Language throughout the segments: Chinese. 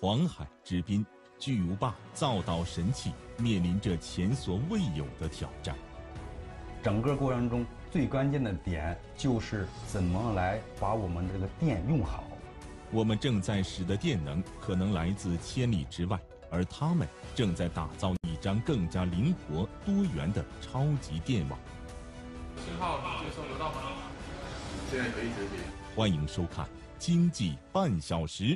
黄海之滨，巨无霸造岛神器面临着前所未有的挑战。 整个过程中最关键的点就是怎么来把我们这个电用好。 我们正在使的电能可能来自千里之外，而他们正在打造一张更加灵活多元的超级电网。 信号接收得到吗？现在可以直接。 欢迎收看《经济半小时》。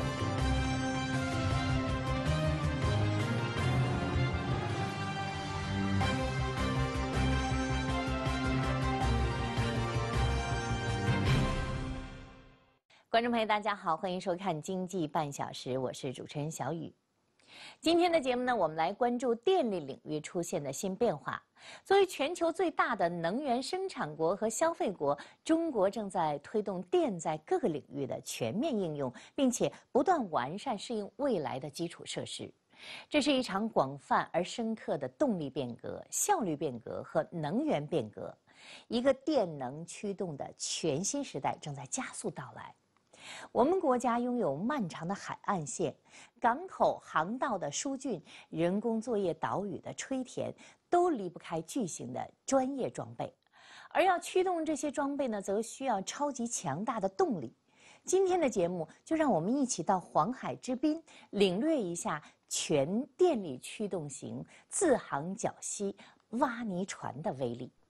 观众朋友，大家好，欢迎收看《经济半小时》，我是主持人小雨。今天的节目呢，我们来关注电力领域出现的新变化。作为全球最大的能源生产国和消费国，中国正在推动电在各个领域的全面应用，并且不断完善适应未来的基础设施。这是一场广泛而深刻的动力变革、效率变革和能源变革。一个电能驱动的全新时代正在加速到来。我们国家拥有漫长的海岸线、港口航道的疏浚、人工作业岛屿的吹填，都离不开巨型的专业装备。而要驱动这些装备呢，则需要超级强大的动力。今天的节目就让我们一起到黄海之滨，领略一下全电力驱动型自航绞吸挖泥船的威力。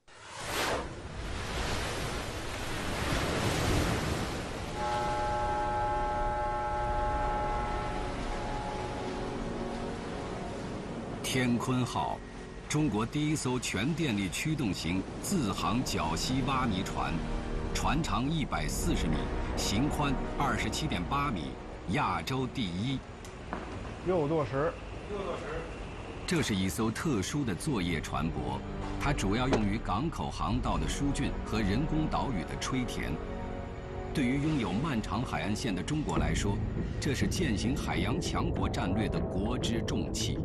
天鲲号，中国第一艘全电力驱动型自航绞吸挖泥船，船长140米，型宽27.8米，亚洲第一。 右舵时。 这是一艘特殊的作业船舶，它主要用于港口航道的疏浚和人工岛屿的吹填。对于拥有漫长海岸线的中国来说，这是践行海洋强国战略的国之重器。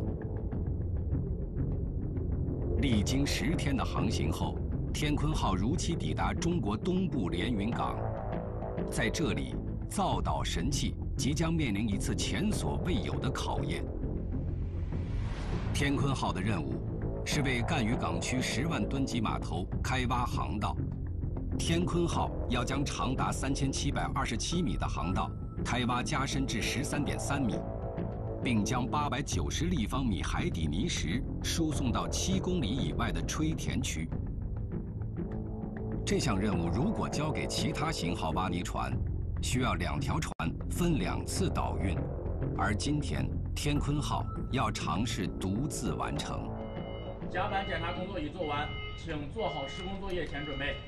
历经10天的航行后，天鲲号如期抵达中国东部连云港。在这里，造岛神器即将面临一次前所未有的考验。天鲲号的任务是为赣榆港区10万吨级码头开挖航道。天鲲号要将长达3727米的航道开挖加深至13.3米。并将890立方米海底泥石输送到7公里以外的吹填区。这项任务如果交给其他型号挖泥船，需要2条船分2次岛运，而今天天鲲号要尝试独自完成。 甲板检查工作已做完，请做好施工作业前准备。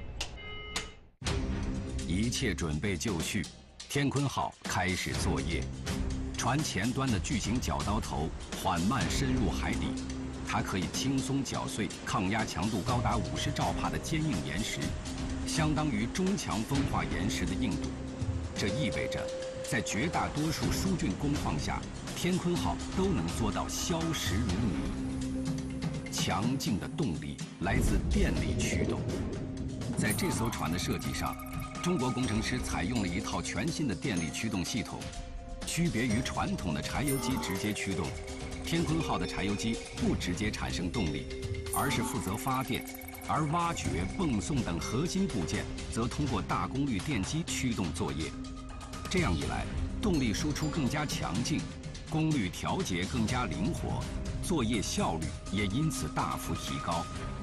一切准备就绪，天鲲号开始作业。船前端的巨型绞刀头缓慢深入海底，它可以轻松绞碎抗压强度高达50兆帕的坚硬岩石，相当于中强风化岩石的硬度。这意味着，在绝大多数疏浚工况下，天鲲号都能做到消石如泥。强劲的动力来自电力驱动。在这艘船的设计上，中国工程师采用了一套全新的电力驱动系统。区别于传统的柴油机直接驱动，天鲲号的柴油机不直接产生动力，而是负责发电，而挖掘、泵送等核心部件则通过大功率电机驱动作业。这样一来，动力输出更加强劲，功率调节更加灵活，作业效率也因此大幅提高。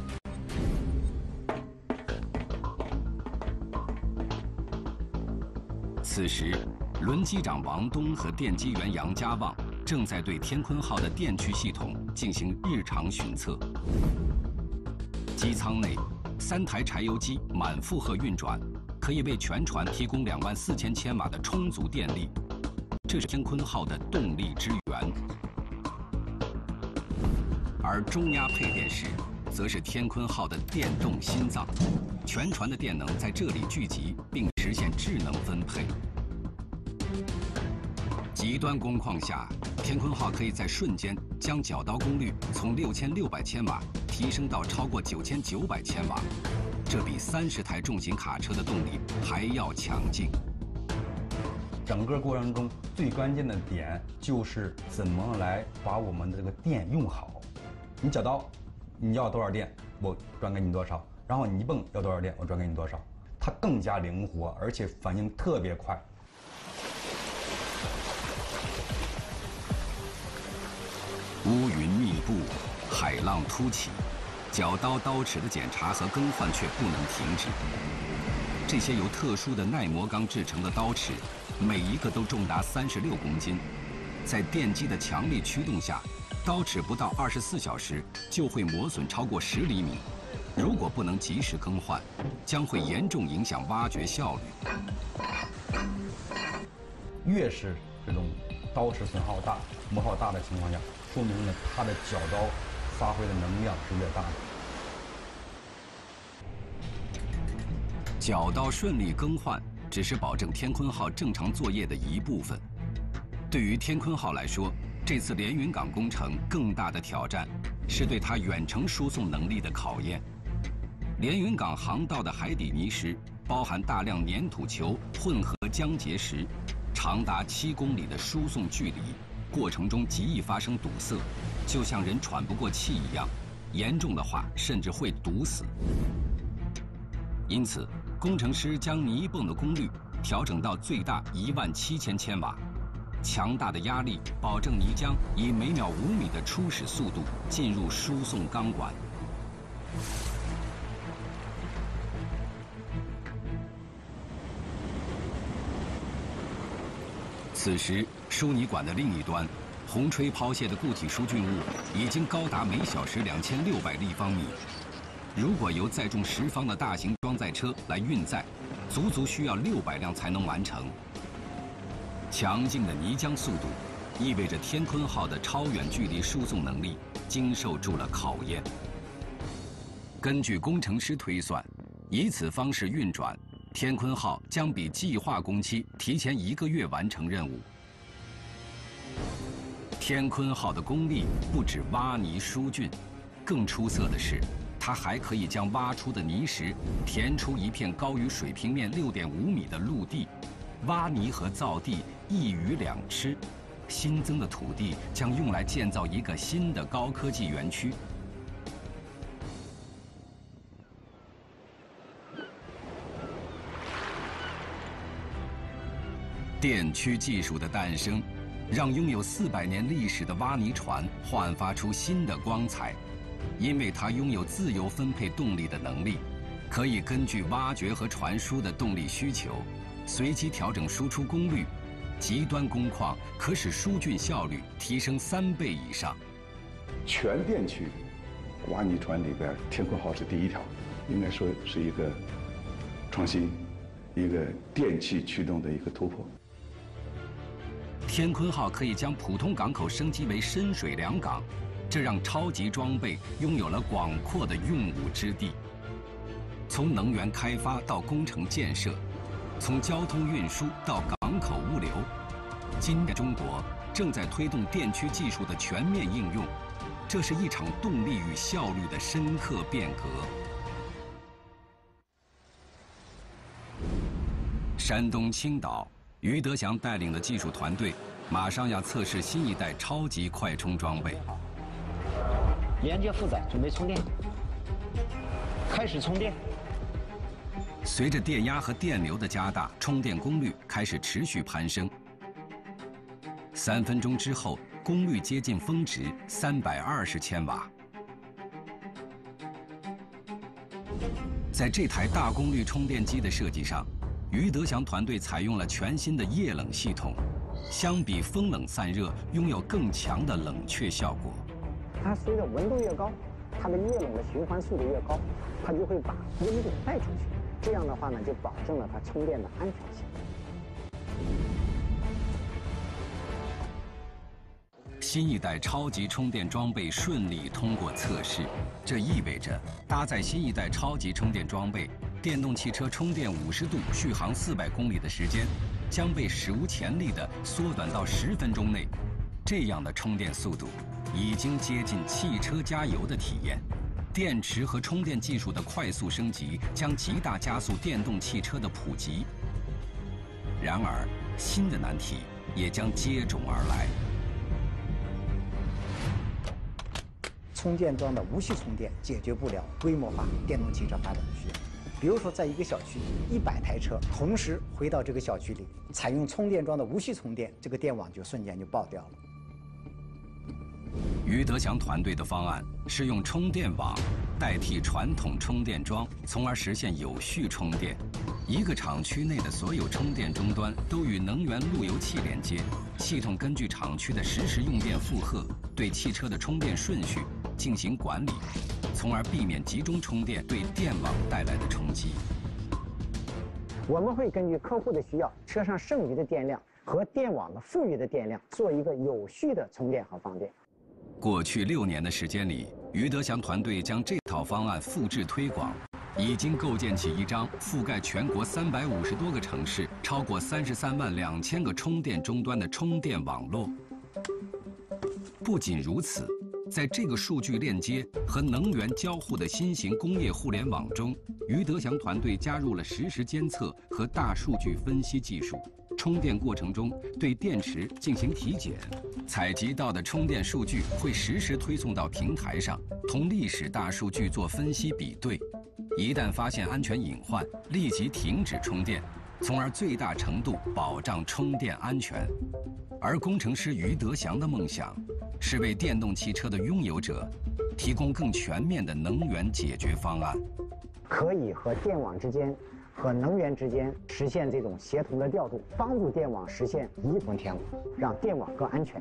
此时，轮机长王东和电机员杨家旺正在对天鲲号的电驱系统进行日常巡测。机舱内，3台柴油机满负荷运转，可以为全船提供24000千瓦的充足电力，这是天鲲号的动力之源。而中压配电室，则是天鲲号的电动心脏，全船的电能在这里聚集，并实现智能分配。极端工况下，天鲲号可以在瞬间将绞刀功率从6600千瓦提升到超过9900千瓦，这比30台重型卡车的动力还要强劲。 整个过程中最关键的点就是怎么来把我们的这个电用好。你绞刀，你要多少电，我转给你多少；然后你一泵要多少电，我转给你多少。它更加灵活，而且反应特别快。 乌云密布，海浪突起，绞刀刀齿的检查和更换却不能停止。这些由特殊的耐磨钢制成的刀齿，每一个都重达36公斤，在电机的强力驱动下，刀齿不到24小时就会磨损超过10厘米。如果不能及时更换，将会严重影响挖掘效率。 越是这种刀齿损耗大、磨耗大的情况下，说明呢它的绞刀发挥的能量是越大的。 绞刀顺利更换只是保证天鲲号正常作业的一部分。对于天鲲号来说，这次连云港工程更大的挑战是对它远程输送能力的考验。连云港航道的海底泥石包含大量粘土球混合浆结石，长达7公里的输送距离，过程中极易发生堵塞，就像人喘不过气一样，严重的话甚至会堵死。因此，工程师将泥泵的功率调整到最大17000千瓦，强大的压力保证泥浆以每秒5米的初始速度进入输送钢管。此时，输泥管的另一端，红吹抛泄的固体疏浚物已经高达每小时2600立方米。如果由载重10方的大型装载车来运载，足足需要600辆才能完成。强劲的泥浆速度，意味着天鲲号的超远距离输送能力经受住了考验。根据工程师推算，以此方式运转，天鲲号将比计划工期提前1个月完成任务。天鲲号的功力不止挖泥疏浚，更出色的是，它还可以将挖出的泥石填出一片高于水平面6.5米的陆地，挖泥和造地一鱼两吃。新增的土地将用来建造一个新的高科技园区。电驱技术的诞生，让拥有400年历史的挖泥船焕发出新的光彩。因为它拥有自由分配动力的能力，可以根据挖掘和传输的动力需求，随机调整输出功率。极端工况可使疏浚效率提升3倍以上。 全电驱挖泥船里边，天鲲号是第一条，应该说是一个创新，一个电气驱动的一个突破。 天鲲号可以将普通港口升级为深水良港，这让超级装备拥有了广阔的用武之地。从能源开发到工程建设，从交通运输到港口物流，今天中国正在推动电驱技术的全面应用，这是一场动力与效率的深刻变革。山东青岛，于德祥带领的技术团队马上要测试新一代超级快充装备。 连接负载，准备充电，开始充电。 随着电压和电流的加大，充电功率开始持续攀升。3分钟之后，功率接近峰值320千瓦。在这台大功率充电机的设计上，于德祥团队采用了全新的液冷系统，相比风冷散热，拥有更强的冷却效果。 它随着温度越高，它的液冷的循环速度越高，它就会把温度带出去。这样的话呢，就保证了它充电的安全性。 新一代超级充电装备顺利通过测试，这意味着搭载新一代超级充电装备，电动汽车充电50度、续航400公里的时间将被史无前例地缩短到10分钟内。这样的充电速度已经接近汽车加油的体验。电池和充电技术的快速升级将极大加速电动汽车的普及。 然而，新的难题也将接踵而来。 充电桩的无序充电解决不了规模化电动汽车发展的需要。比如说，在一个小区100台车同时回到这个小区里，采用充电桩的无序充电，这个电网就瞬间就爆掉了。 余德祥团队的方案是用充电网代替传统充电桩，从而实现有序充电。一个厂区内的所有充电终端都与能源路由器连接，系统根据厂区的实时用电负荷，对汽车的充电顺序进行管理，从而避免集中充电对电网带来的冲击。 我们会根据客户的需要，车上剩余的电量和电网的富裕的电量，做一个有序的充电和放电。 过去6年的时间里，余德祥团队将这套方案复制推广，已经构建起一张覆盖全国350多个城市、超过33万2千个充电终端的充电网络。不仅如此，在这个数据链接和能源交互的新型工业互联网中，余德祥团队加入了实时监测和大数据分析技术。充电过程中对电池进行体检，采集到的充电数据会实时推送到平台上，同历史大数据做分析比对。一旦发现安全隐患，立即停止充电，从而最大程度保障充电安全。而工程师余德祥的梦想是为电动汽车的拥有者提供更全面的能源解决方案， 可以和电网之间和能源之间实现这种协同的调度，帮助电网实现一统天网，让电网更安全。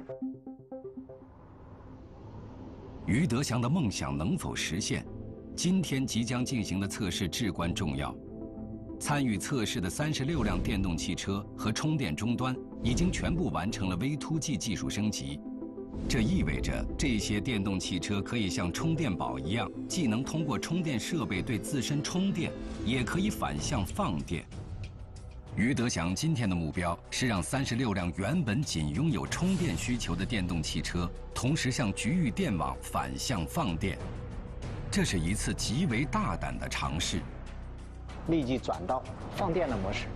余德祥的梦想能否实现，今天即将进行的测试至关重要。参与测试的36辆电动汽车和充电终端已经全部完成了 V2G 技术升级。这意味着这些电动汽车可以像充电宝一样，既能通过充电设备对自身充电，也可以反向放电。余德祥今天的目标是让36辆原本仅拥有充电需求的电动汽车，同时向局域电网反向放电。这是一次极为大胆的尝试。 立即转到放电的模式。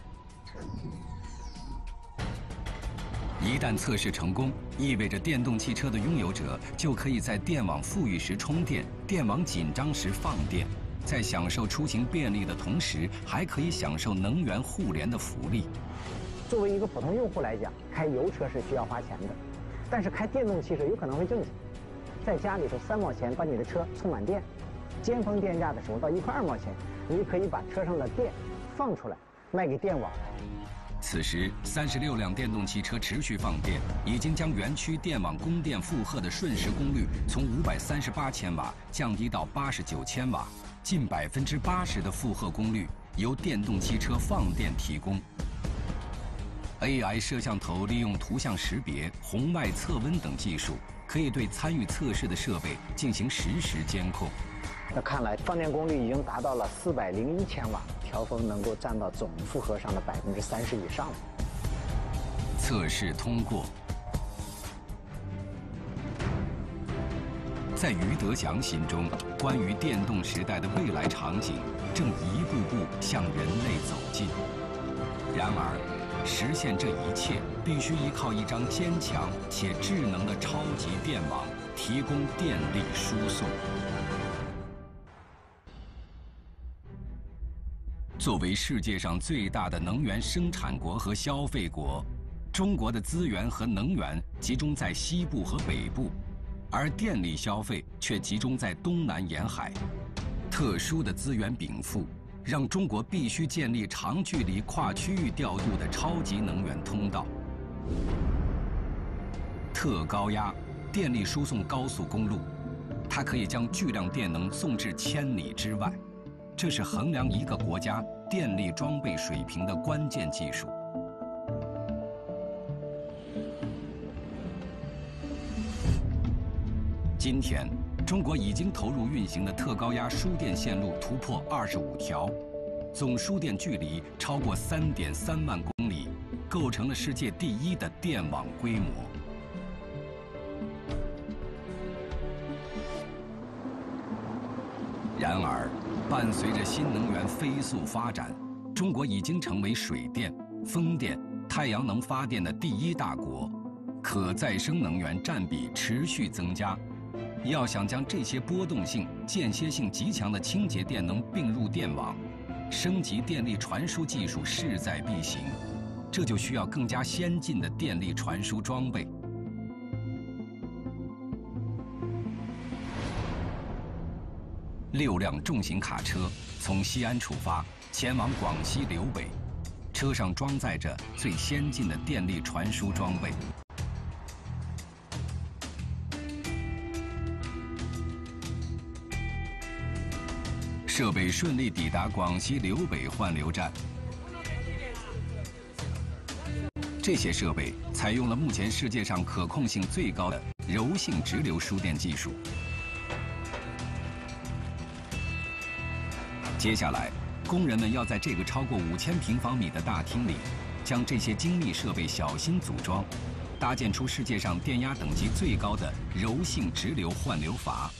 一旦测试成功，意味着电动汽车的拥有者就可以在电网富裕时充电，电网紧张时放电，在享受出行便利的同时，还可以享受能源互联的福利。 作为一个普通用户来讲，开油车是需要花钱的，但是开电动汽车有可能会挣钱。在家里头3毛钱把你的车充满电，尖峰电价的时候到1块2毛钱，你可以把车上的电放出来卖给电网。 此时，36辆电动汽车持续放电，已经将园区电网供电负荷的瞬时功率从538千瓦降低到89千瓦，近80%的负荷功率由电动汽车放电提供。AI 摄像头利用图像识别、红外测温等技术，可以对参与测试的设备进行实时监控。 那看来放电功率已经达到了401千瓦，调峰能够占到总负荷上的30%以上了。 测试通过。在余德祥心中，关于电动时代的未来场景正一步步向人类走近。然而，实现这一切必须依靠一张坚强且智能的超级电网，提供电力输送。作为世界上最大的能源生产国和消费国，中国的资源和能源集中在西部和北部，而电力消费却集中在东南沿海。特殊的资源禀赋，让中国必须建立长距离跨区域调度的超级能源通道。特高压电力输送高速公路，它可以将巨量电能送至千里之外。这是衡量一个国家电力装备水平的关键技术。今天，中国已经投入运行的特高压输电线路突破25条，总输电距离超过3.3万公里，构成了世界第一的电网规模。然而，伴随着新能源飞速发展，中国已经成为水电、 风电、太阳能发电的第1大国，可再生能源占比持续增加。要想将这些波动性、间歇性极强的清洁电能并入电网，升级电力传输技术势在必行，这就需要更加先进的电力传输装备。6辆重型卡车从西安出发，前往广西柳北，车上装载着最先进的电力传输装备。设备顺利抵达广西柳北换流站。这些设备采用了目前世界上可控性最高的柔性直流输电技术。接下来，工人们要在这个超过5000平方米的大厅里，将这些精密设备小心组装，搭建出世界上电压等级最高的柔性直流换流阀。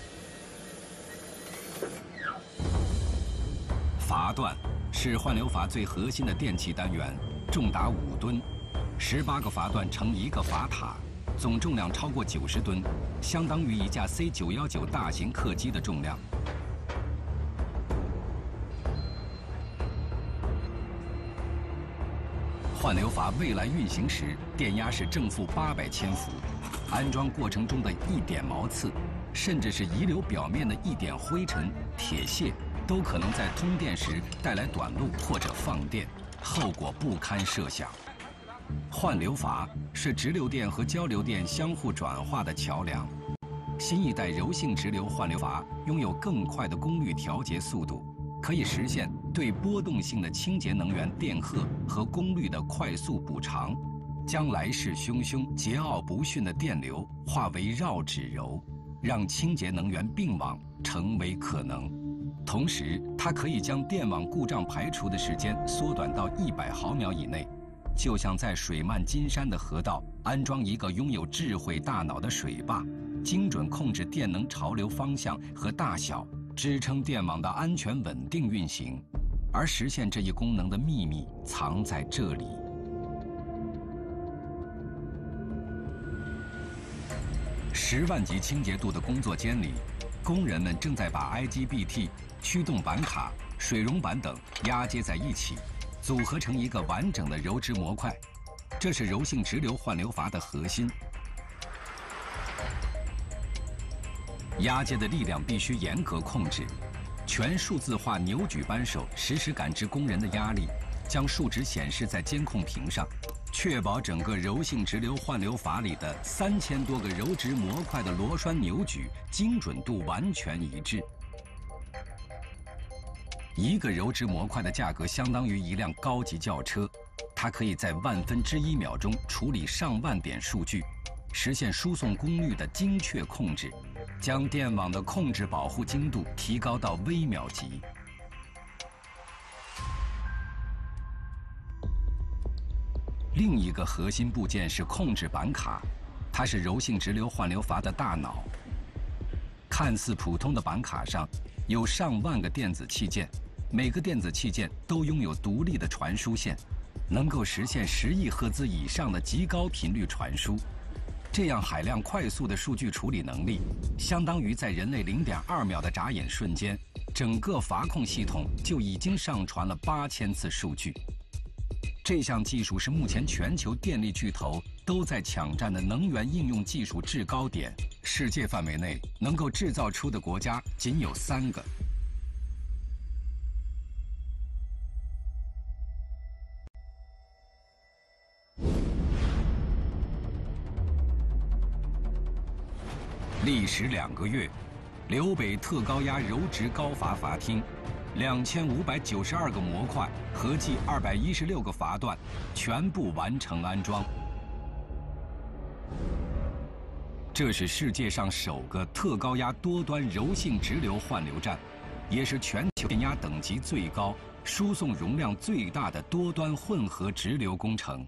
阀段是换流阀最核心的电气单元，重达5吨，18个阀段成一个阀塔，总重量超过90吨，相当于一架C919大型客机的重量。换流阀未来运行时，电压是正负800千伏，安装过程中的一点毛刺，甚至是遗留表面的一点灰尘、铁屑，都可能在通电时带来短路或者放电，后果不堪设想。换流阀是直流电和交流电相互转化的桥梁。新一代柔性直流换流阀拥有更快的功率调节速度，可以实现对波动性的清洁能源电荷和功率的快速补偿，将来势汹汹、桀骜不驯的电流化为绕指柔，让清洁能源并网成为可能。同时，它可以将电网故障排除的时间缩短到100毫秒以内，就像在水漫金山的河道安装一个拥有智慧大脑的水坝，精准控制电能潮流方向和大小，支撑电网的安全稳定运行。而实现这一功能的秘密藏在这里。10万级清洁度的工作间里，工人们正在把 IGBT、驱动板卡、水溶板等压接在一起，组合成一个完整的柔直模块。这是柔性直流换流阀的核心。压接的力量必须严格控制，全数字化扭矩扳手实时感知工人的压力，将数值显示在监控屏上，确保整个柔性直流换流阀里的3000多个柔直模块的螺栓扭矩精准度完全一致。一个柔直模块的价格相当于一辆高级轿车，它可以在1/1000秒钟处理上万点数据，实现输送功率的精确控制，将电网的控制保护精度提高到微秒级。另一个核心部件是控制板卡，它是柔性直流换流阀的大脑。看似普通的板卡上有上万个电子器件，每个电子器件都拥有独立的传输线，能够实现10亿赫兹以上的极高频率传输。这样海量快速的数据处理能力，相当于在人类0.2秒的眨眼瞬间，整个阀控系统就已经上传了8000次数据。这项技术是目前全球电力巨头都在抢占的能源应用技术制高点，世界范围内能够制造出的国家仅有3个。历时2个月，柳北特高压柔直高阀阀厅，2592个模块，合计216个阀段，全部完成安装。这是世界上首个特高压多端柔性直流换流站，也是全球电压等级最高、输送容量最大的多端混合直流工程。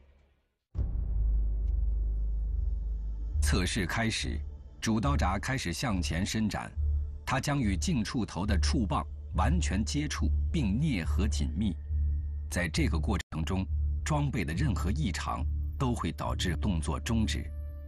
测试开始，主刀闸开始向前伸展，它将与近触头的触棒完全接触并啮合紧密。在这个过程中， 装备的任何异常都会导致动作终止。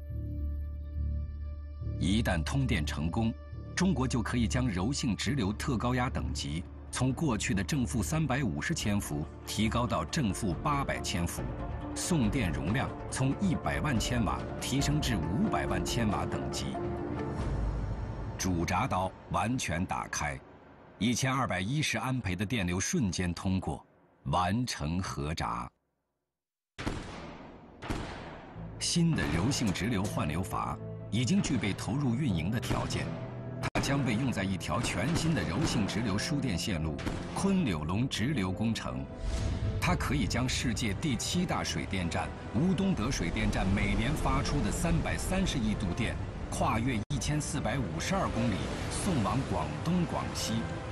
一旦通电成功，中国就可以将柔性直流特高压等级从过去的正负350千伏提高到正负800千伏，送电容量从100万千瓦提升至500万千瓦等级。主闸刀完全打开，1210安培的电流瞬间通过，完成合闸。新的柔性直流换流阀已经具备投入运营的条件，它将被用在一条全新的柔性直流输电线路——昆柳龙直流工程。它可以将世界第7大水电站吴东德水电站每年发出的330亿度电，跨越1452公里，送往广东、广西。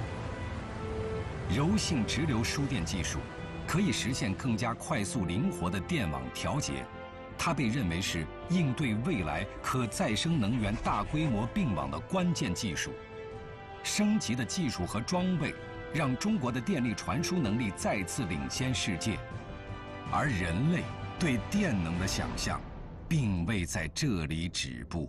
柔性直流输电技术可以实现更加快速、灵活的电网调节。它被认为是应对未来可再生能源大规模并网的关键技术。升级的技术和装备让中国的电力传输能力再次领先世界，而人类对电能的想象并未在这里止步。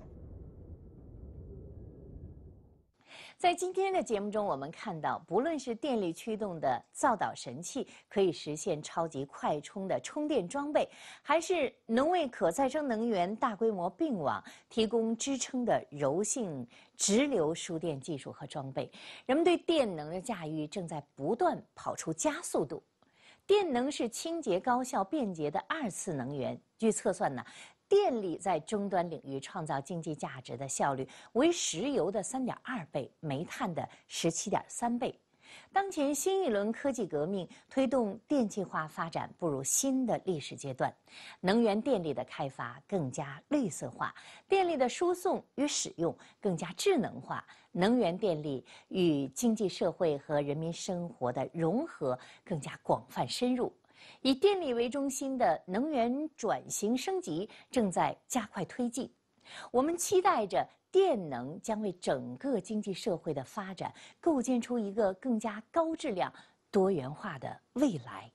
在今天的节目中，我们看到，不论是电力驱动的造导神器，可以实现超级快充的充电装备，还是能为可再生能源大规模并网提供支撑的柔性直流输电技术和装备，人们对电能的驾驭正在不断跑出加速度。电能是清洁、高效、便捷的2次能源。据测算呢，电力在终端领域创造经济价值的效率为石油的3.2倍，煤炭的17.3倍。当前新一轮科技革命推动电气化发展步入新的历史阶段，能源电力的开发更加绿色化，电力的输送与使用更加智能化，能源电力与经济社会和人民生活的融合更加广泛深入。以电力为中心的能源转型升级正在加快推进，我们期待着电能将为整个经济社会的发展构建出一个更加高质量、多元化的未来。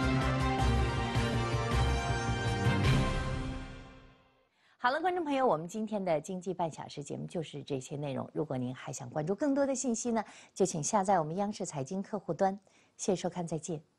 好了，观众朋友，我们今天的经济半小时节目就是这些内容。如果您还想关注更多的信息呢，就请下载我们央视财经客户端。谢谢收看，再见。